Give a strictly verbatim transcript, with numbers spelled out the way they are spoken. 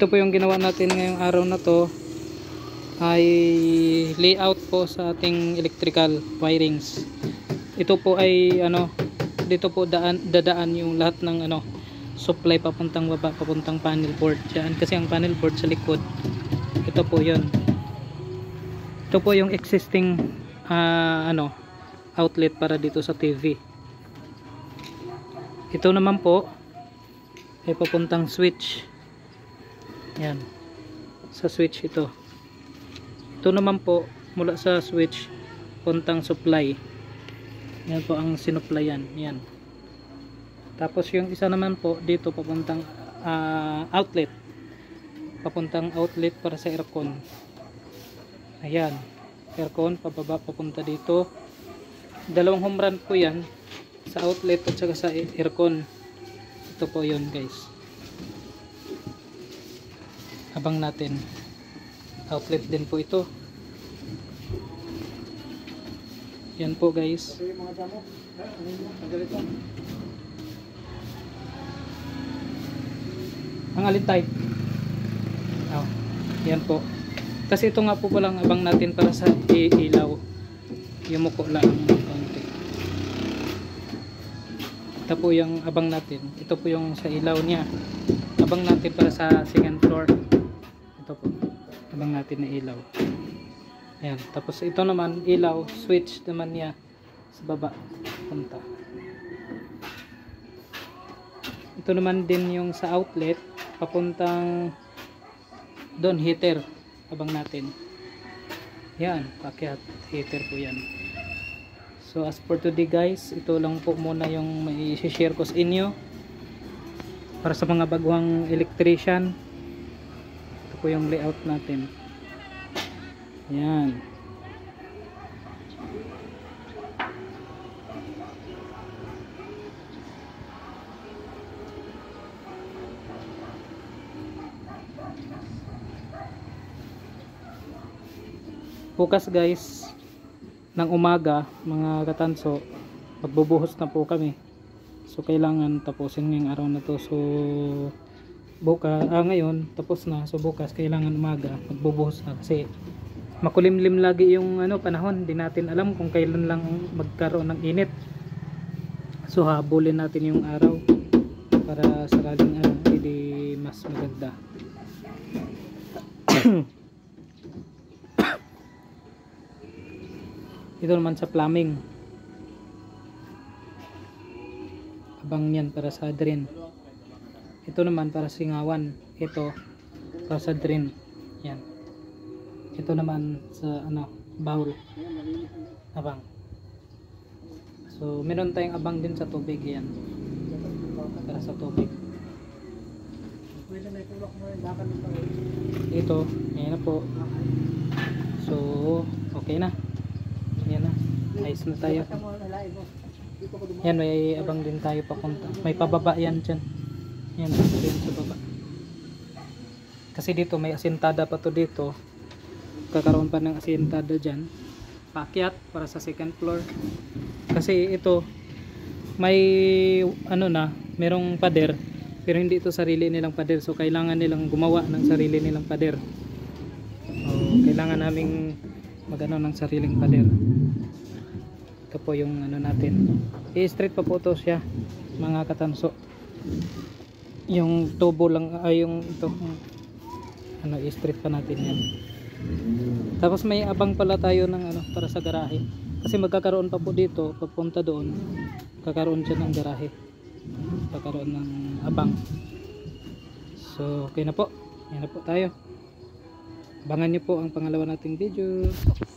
ito po yung ginawa natin ngayong araw na to, ay layout po sa ating electrical wirings. Ito po ay ano, dito po daan, dadaan yung lahat ng ano, supply papuntang baba, papuntang panel board dyan, kasi ang panel board sa likod, ito po yun. Ito po yung existing uh, ano, outlet para dito sa T V. Ito naman po ay papuntang switch. Yan, sa switch ito. Ito naman po mula sa switch puntang supply. Yan po ang sinuplayan. Yan. Tapos yung isa naman po dito papuntang uh, outlet. Papuntang outlet para sa aircon. Ayan. Aircon pababa papunta dito. Dalawang home run po yan sa outlet at saka sa aircon. Ito po yun guys. Abang natin. Outlet din po ito. Yan po guys. Ang alin type? Oh, yan po. Kasi ito nga po palang abang natin para sa ilaw. Yumuko lang konti. Ito po yung abang natin. Ito po yung sa ilaw niya. Abang natin para sa second floor. Ito po. Abang natin na ilaw. Ayan. Tapos ito naman ilaw. Switch naman niya sa baba. Punta. Ito naman din yung sa outlet. Papuntang doon heater. Abang natin. Yan. Pakyat. Heater po yan. So as for today guys, ito lang po muna yung may share ko sa inyo para sa mga baguhang electrician. Ito po yung layout natin. Yan. Bukas guys ng umaga mga katanso, magbubuhos na po kami. So kailangan tapusin ngayong araw na to. So bukas, ah ngayon tapos na. So bukas kailangan umaga magbubuhos na kasi makulimlim lagi yung ano panahon. Hindi natin alam kung kailan lang magkaroon ng init. So habulin natin yung araw para sakaling ano, hindi mas maganda. Ito naman sa plumbing. Abang yan para sa drain. Ito naman para singawan. Ito para sa drain. Yan. Ito naman sa ano, bowl. Abang. So meron tayong abang din sa tubig yan. Para sa tubig. Ito, ayan na po. So okay na. Yan na, ayos na tayo. Yan, may abang din tayo papunta. May pababa yan dyan. Yan, yan sa baba. Kasi dito may asintada pa to dito. Kakaroon pa ng asintada dyan. Paakyat para sa second floor. Kasi ito may ano na, merong pader. Pero hindi ito sarili nilang pader. So kailangan nilang gumawa ng sarili nilang pader. So, kailangan naming magano ng sariling pader. Ito po yung ano natin. I-straight pa po ito siya mga katanso. Yung tubo lang ay yung ito ano, i-straight pa natin yan. Tapos may abang pala tayo ng ano para sa garahe. Kasi magkakaroon pa po dito pagpunta doon. Kakaroon siya ng garahe. Kakaroon ng abang. So okay na po. Yan na po tayo. Abangan nyo po ang pangalawa nating video.